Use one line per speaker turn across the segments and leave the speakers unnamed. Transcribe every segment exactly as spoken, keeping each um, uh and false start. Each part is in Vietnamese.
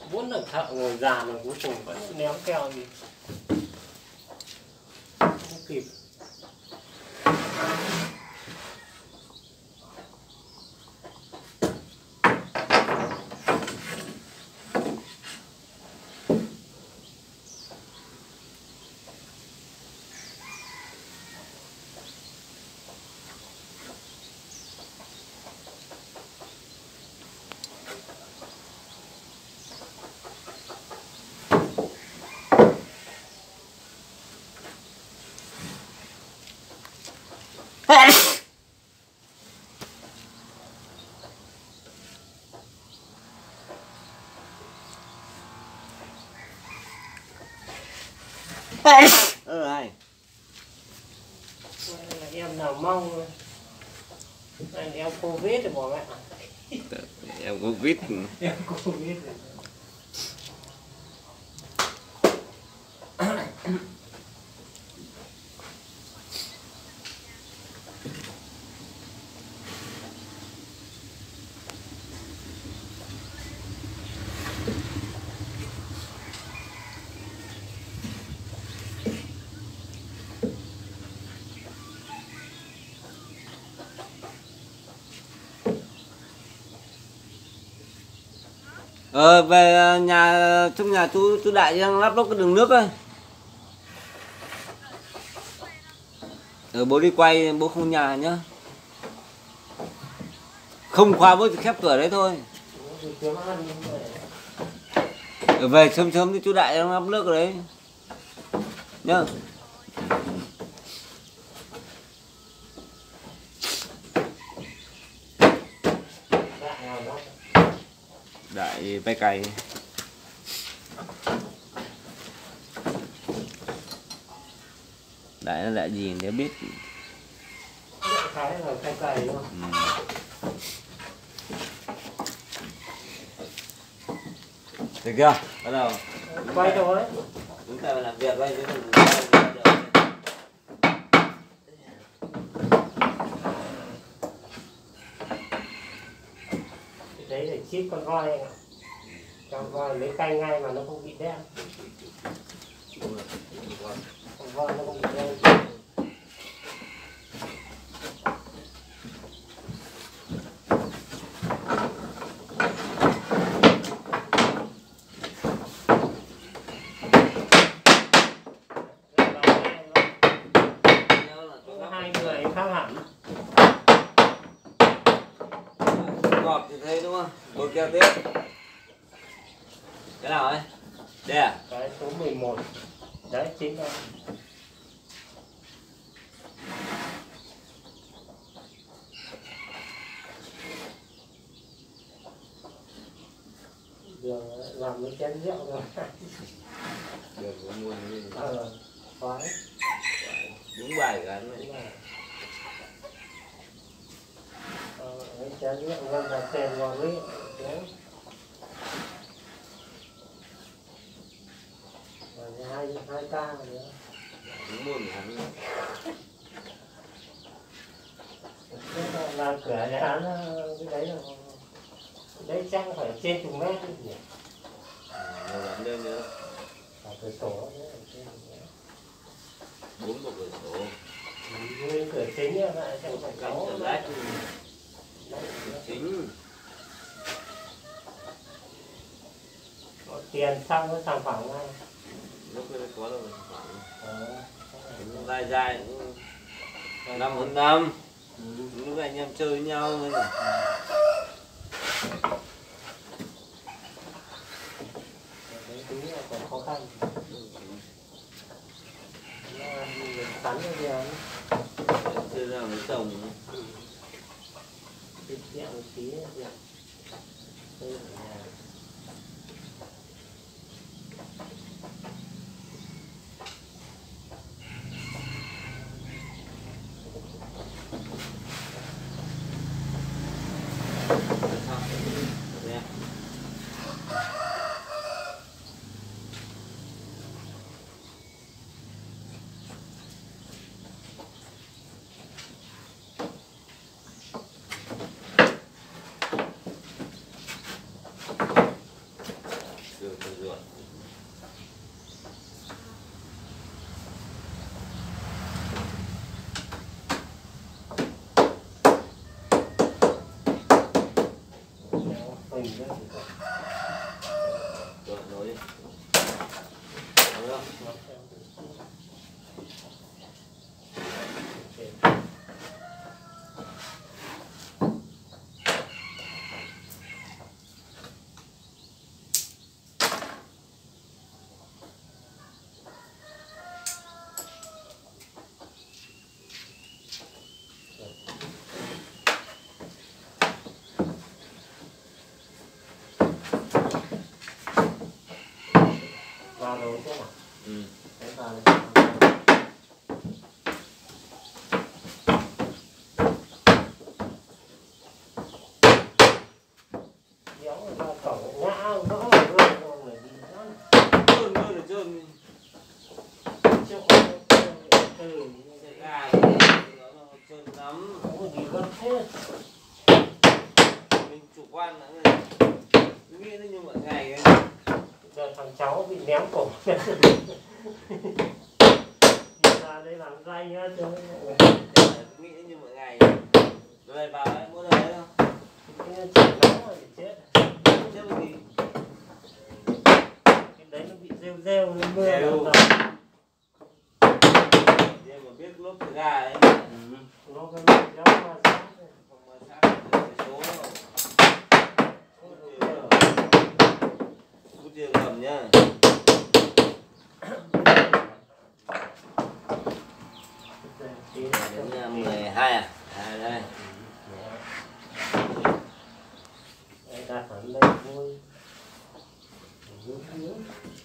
bốn lần thợ ngồi già mà cuối cùng vẫn ném keo gì không kịp.
Ờ hay.
Em nào mong anh em Covid rồi bỏ mẹ.
Em Covid.
Em Covid rồi.
Ờ về nhà trong nhà chú chú Đại đang lắp lắp cái đường nước ơi. Ờ bố đi quay, bố không nhà nhá. Không khóa bố chỉ khép cửa đấy thôi. Ở về sớm sớm thì chú Đại đang lắp nước ở đấy nhá. Đại bay cày. Đại là đại gì nếu biết.
Đại là bay cày đúng không?
Ừ. Được chưa? Bắt đầu.
Quay thôi.
Chúng ta phải làm việc thôi chứ không.
Đấy để chip con voi, con voi lấy cay ngay mà nó không bị đen, con voi nó không bị đen. Hai người khác hẳn.
Gọt thì thấy đúng không? Bôi keo tiếp. Cái nào ấy? Đây à?
Cái số mười một. Đấy chính là đường làm cái chén rượu rồi.
Được có mua như thế.
Ờ, khoái.
Đúng bài cái này.
Ờ, cái chén rượu ngâm vào tiền vào đấy. Hai hai ca nữa.
Đúng buồn hắn.
Làm cửa nhà hắn cái đấy là đấy chắc phải trên chục mét nhỉ.
Nhiều lắm đây nữa.
Cả cửa sổ nữa.
Bốn bộ cửa sổ.
Nguyên cửa chính là lại chẳng phải
Cánh
sáu.
cửa lách. Chính.
Có tiền xong nó sản phẩm ngay.
Lúc đấy có đâu sản phẩm.
Ờ.
Dài dài năm một năm. Ừ. Lúc anh em chơi với nhau thôi.
Đấy đúng là còn khó khăn. Nó cắn cái gì ấy.
Chơi ra với chồng.
Tiết kiệm một tí là được. Đây là nhà. vào rồi chứ nào.
Ừ.
Đấy vào rồi. Kéo ra cổng ngã vỡ rồi luôn rồi đi nữa.
Trơn nữa rồi trơn.
Chưa có từ
Gà nó trơn lắm.
không có gì gấp thế.
Mình chủ quan nữa. Nghĩ nó như mọi ngày ấy.
Giờ thằng cháu bị ném cổ. Đi ra đây làm dây á chứ.
Nghĩ như mọi ngày. Rồi vào đấy, mua đời không?
Cái chảy nóng rồi thì chết.
Chết cái gì?
Cái đấy nó bị rêu rêu nó mưa
Rêu.
nó
Để mà biết lốp từ gà ấy.
ừ. Nó cái nó kéo qua sát.
Không mà sát được cái số đâu. Bút chưa cầm nhá. Đến mười hai à? À đây.
Đây đặt hẳn đây thôi. Hướng hướng.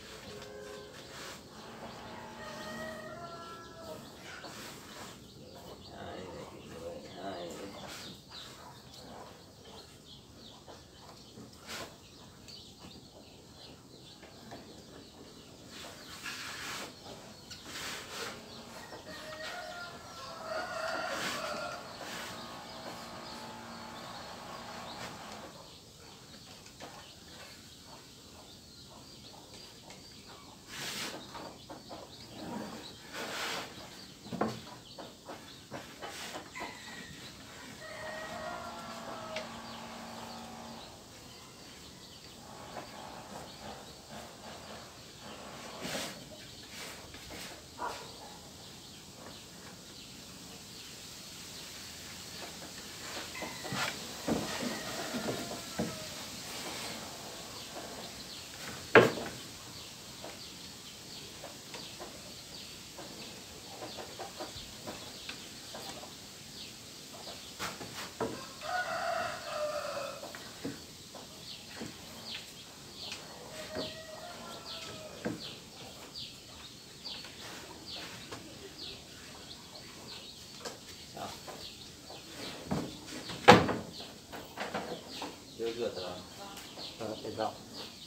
Chưa rửa rồi.
Ờ, để rộng.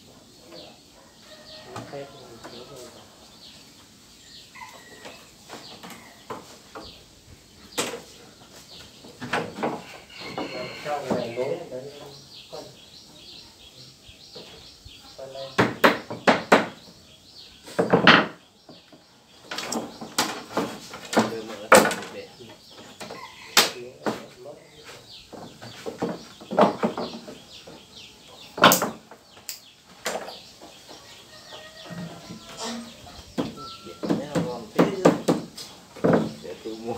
Nó phép một xíu thôi. Trong này nối đấy con con này
Đưa mở ra để. Để tôi mua.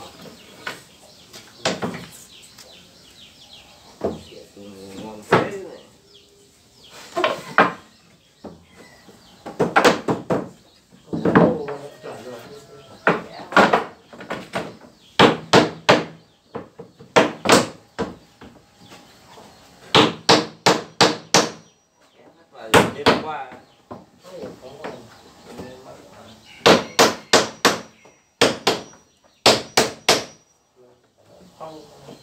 Để tôi mua ngon thế này. Và đêm qua
không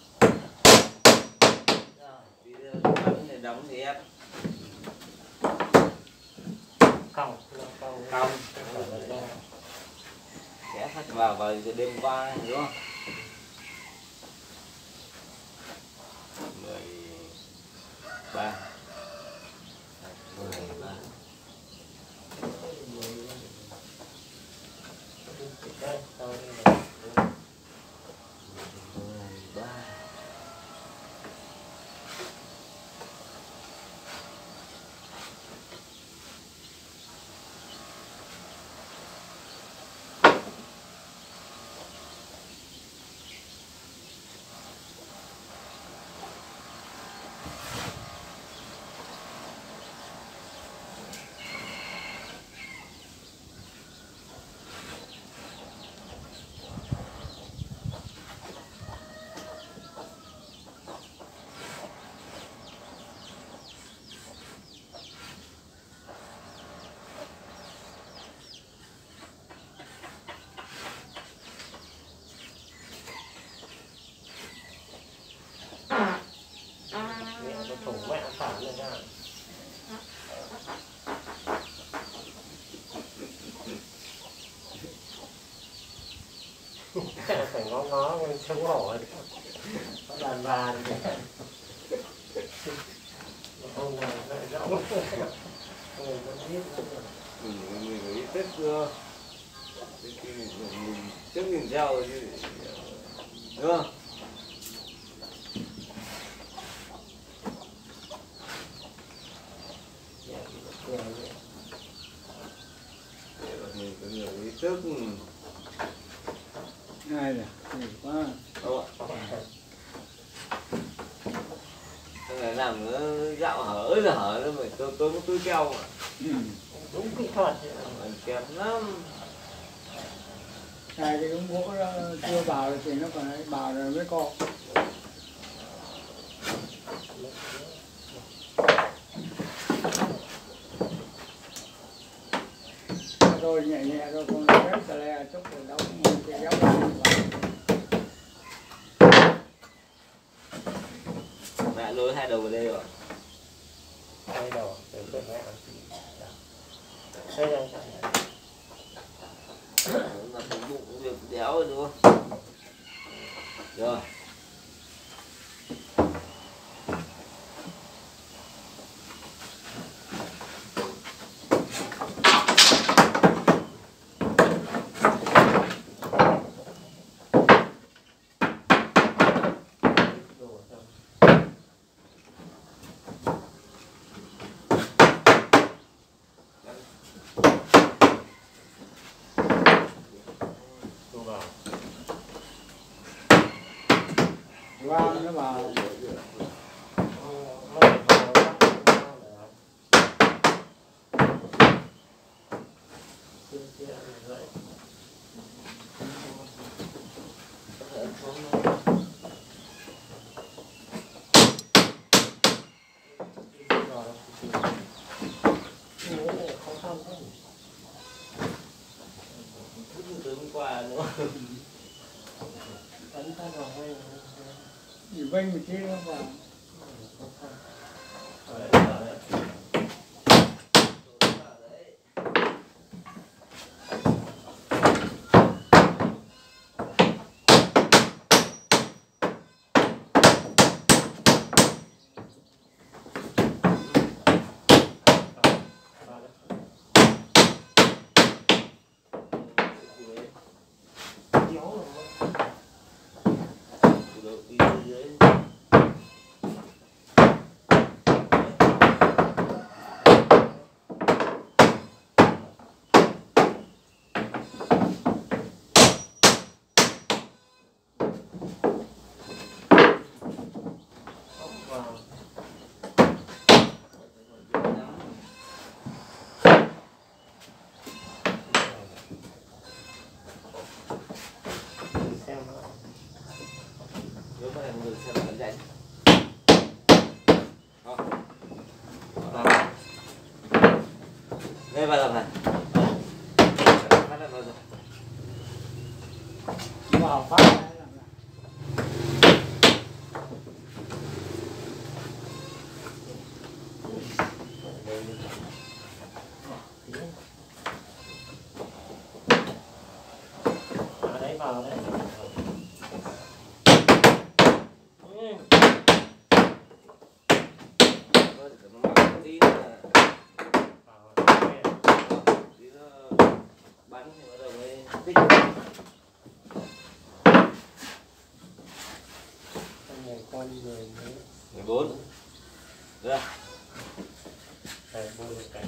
bây giờ bắn để đóng thì em
còng còng
cong sẽ phát vào vào đêm qua đúng không? mười ba mười ba
phải ngó ngó xấu hổ có đàn bà ông này lại rộng người vẫn biết
ừ, người có ý thức chưa mình trước nhìn theo chứ đúng không? Mình có nhiều ý thức
ngay rồi nhiều quá
không ạ? Thằng này làm nó dạo hở là hở nó phải tôi tôi có túi keo mà.
ừ.
đúng kỹ thuật
Mình kém lắm.
Này cái ống gỗ đó chưa vào thì nó còn ấy, vào rồi mới co. Rồi nhẹ nhẹ rồi còn cái tà lè chút rồi đóng một cái giáo vào.
Mẹ lôi hai đầu vào đây rồi.
hai đầu từ từ mẹ đây là
Nó phục vụ việc đéo rồi đúng không? Rồi.
Vang nó vào.
Từ hôm qua nữa.
ấn ta vào ngay
Chỉ vinh một tí nó vào.
Đây vào rồi. Phát là vào rồi.
Vào phát này làm này.
ở đấy vào đấy
Tí nữa tí nữa bắn thì bắt đầu mới tích.
con người
mười bốn được
phải bôi cái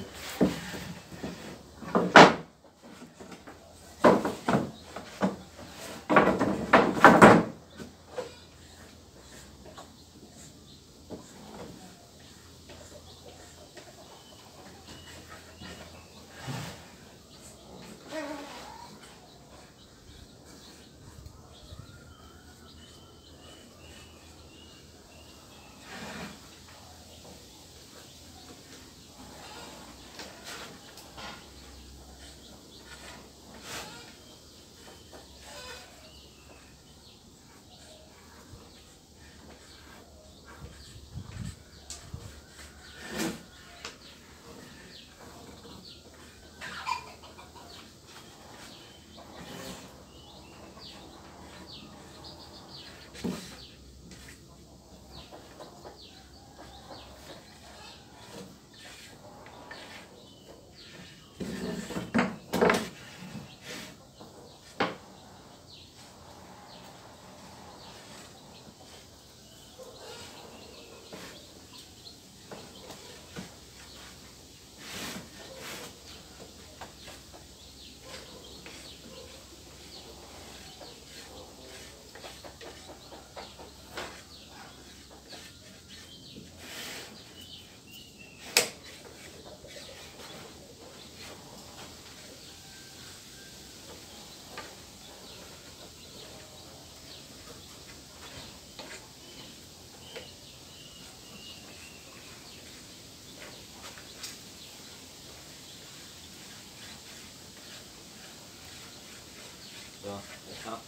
rồi xong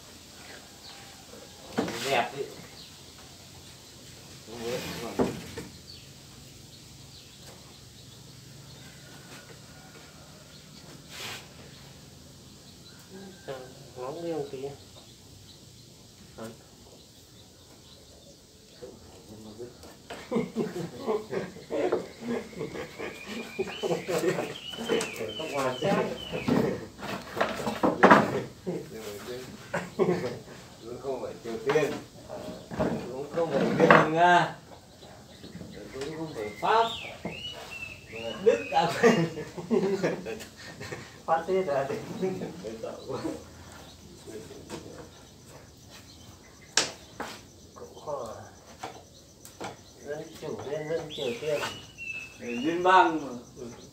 đẹp đi không biết rồi.
Nóng đi không tí. Không hoàn sát.
Cũng không phải Triều Tiên, cũng không phải Liên bang Nga, cũng không phải Pháp, mà Đức à.
Phát tiết ra thì cũng có dân chủ liên dân Triều Tiên.
Liên bang mà.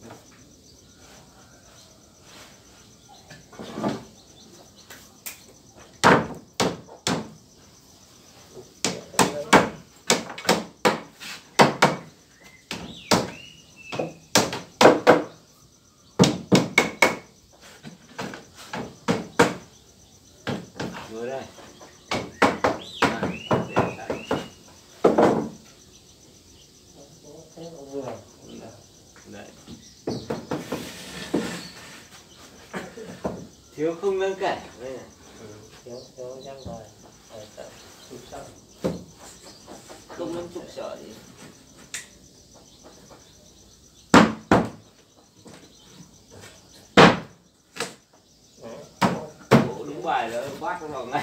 Rồi đây. Đấy. Thiếu không nâng cảnh đây này.
Ừ, thiếu thiếu răng rồi. Rồi sợ sụp sợ.
Không nâng trục sợ gì. Bộ đúng bài đó bác nó vào ngay.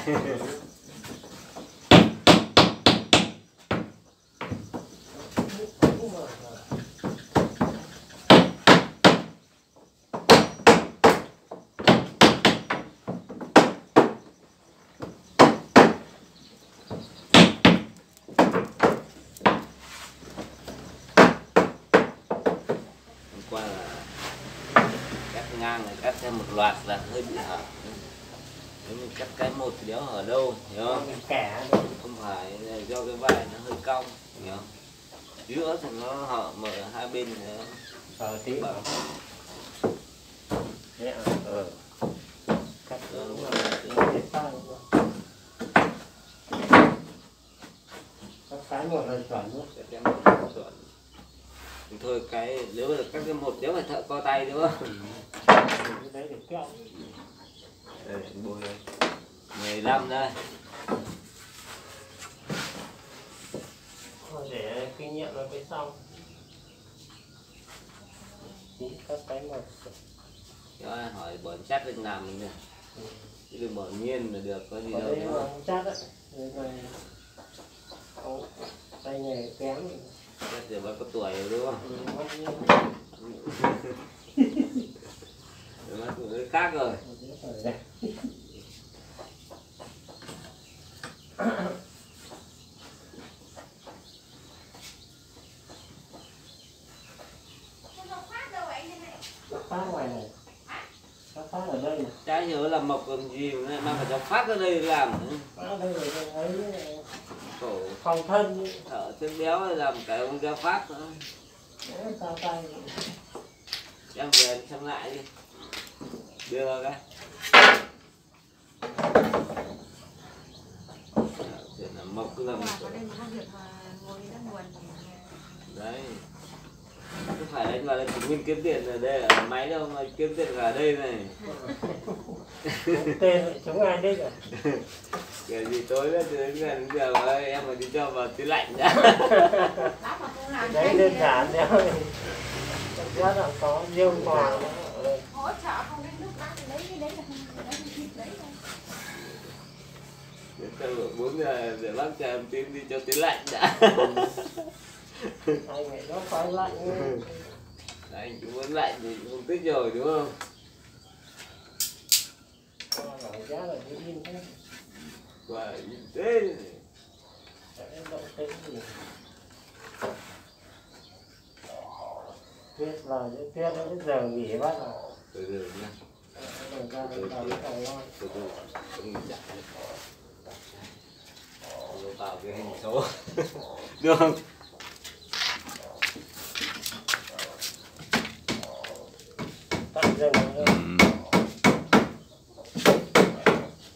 Qua là cắt ngang này cắt thêm một loạt là hơi bị hở. Nếu mình cắt cái một thì đéo hở đâu, hiểu không?
Kẻ
Không phải do cái vai nó hơi cong, hiểu không? Giữa thì nó hở mở hai bên nữa.
ờ tí bảo đấy à ờ cắt
Rồi,
đúng
đúng
rồi
rồi.
để pha đúng rồi. Cắt cái một là chuẩn luôn.
Cắt cái một là chuẩn. Thôi cái nếu mà cắt cái một đéo phải thợ co tay đúng không?
Cái đấy để kẹo.
Đây bôi đây. mười lăm đây.
Thôi để kinh nghiệm nó mới xong. Tí cắt cái một.
Cho ai hỏi bẩn chắc đừng làm mình được.
Ừ.
Chứ đừng bỏ nhiên là được, có gì
Ở
đâu
đây
đúng
mà
không?
không chắc á. Đây này. Ông tay nghề kém.
Chắc giờ bao có tuổi rồi đúng không?
Ừ, mất nhiên.
Rồi nó tuổi khác rồi.
Ở đây. Phát ngoài này. Phát phát ở đây này.
Chả nhớ là mộc còn gì mà mang phải cho phát ra đây làm nữa.
Phát đây rồi ấy này.
Khổ
Phòng thân.
thở chân béo này làm cái ông ra phát nữa.
Đấy, cao tay.
Em về xem lại đi. Đưa ra cái. Chuyện là mộc cứ làm đấy. Không phải đánh vào đây chứng minh kiếm tiền ở đây ở máy đâu mà kiếm tiền cả đây này.
Tên lại chống ai đấy rồi.
Kiểu gì tối nữa từ đến gần giờ mà em mà đi cho vào tủ lạnh đã.
Đấy đơn giản đấy. Thật ra là có riêng hòa nữa ở đây.
Hỗ trợ không đến nước đá thì lấy cái đấy là không lấy cái đấy thôi.
Đến từ bốn giờ để bác chờ em tím đi cho tủ lạnh đã.
Anh này nó phải lạnh.
Anh cũng muốn lạnh thì không thích rồi đúng không?
Có nói giá là cái in thế.
Và thế
Sẽ động tĩnh gì. Tuyết lời chứ tuyết nó đến giờ nghỉ bắt rồi.
từ từ nha.
Rồi ra đây vào cái phòng ngon.
Từ từ không nghỉ chạy. Rồi vào cái hình số. Được không?
Tắt dừng rồi.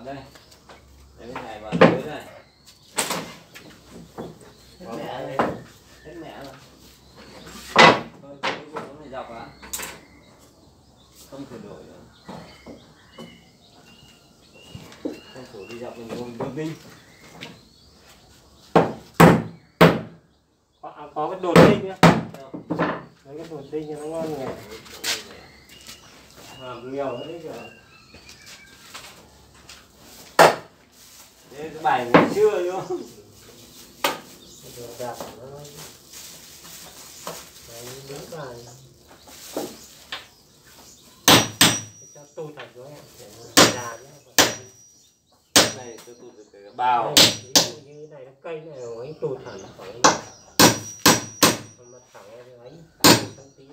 đây. Đây bên này vào dưới này. Hết mẹ rồi. Hết mẹ rồi. Thôi cuối cùng nó này dọc á. Không thể đổi nữa. Không thử đi dọc mình dùng đường đinh.
Có, có cái đột đinh nhá. Đấy cái đột đinh cho nó ngon nhỉ. Làm nhiều đấy kìa.
Đây cái bài ngày xưa đúng không?
Được đặt nó. Đấy đúng bài. Cho tu thành xuống em để nó ra nhé.
Cái này tôi tụt được cái bao.
Đây, ví dụ như này nó cây này nó ấy tu thẳng khoảng mặt thẳng này ấy tăng tí.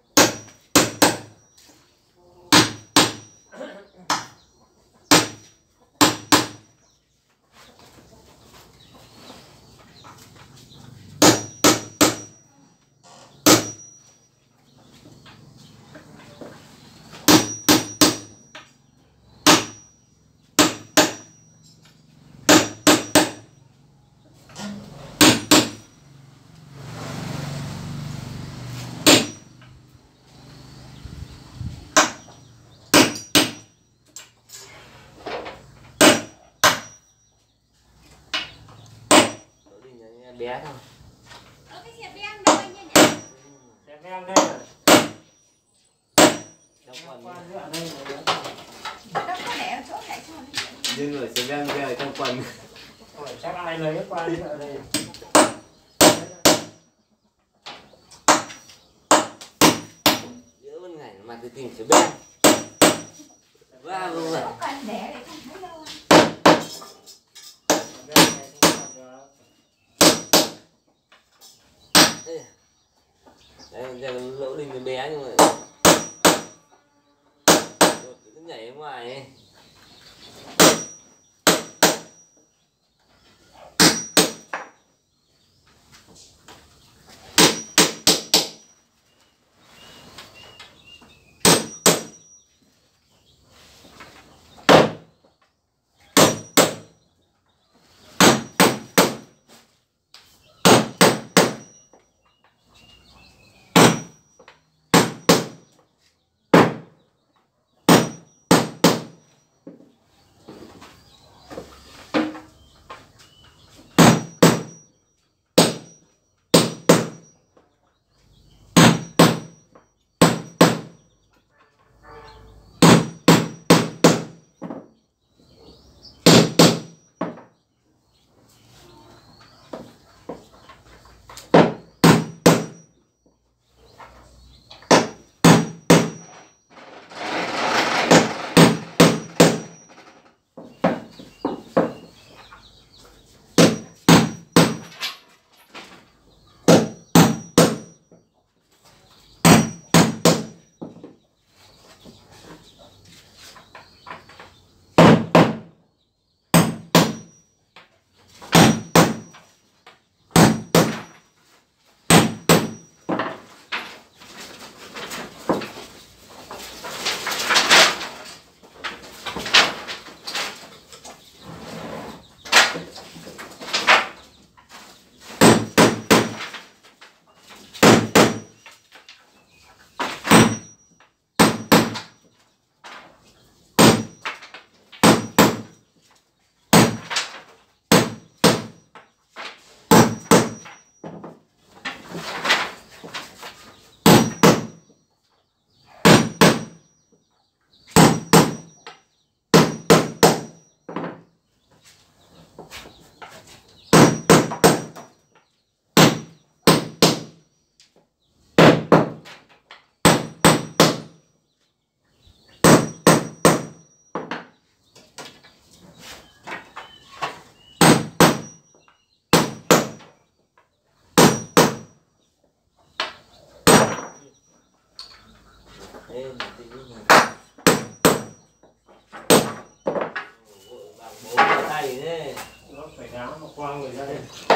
Bé thôi.
Ở cái xe ben đâu anh nhỉ?
Xe ben đây à?
Trong quần
Qua giữa đây là bé.
Đâu có để ở chỗ này sao nó vậy?
nhưng ở xe ben kia ở trong quần.
Rồi chắc ai lấy cái qua giữa đây.
Giữa bên này mà tôi tìm xe ben. Và luôn rồi.
Không cần để để không thấy đâu.
Đây là lỗ đình nó bé nhưng mà cứ nhảy ở ngoài ấy. Ê, tí này. Bằng bốn tay thế.
Nó phải áo mà qua người ra đây.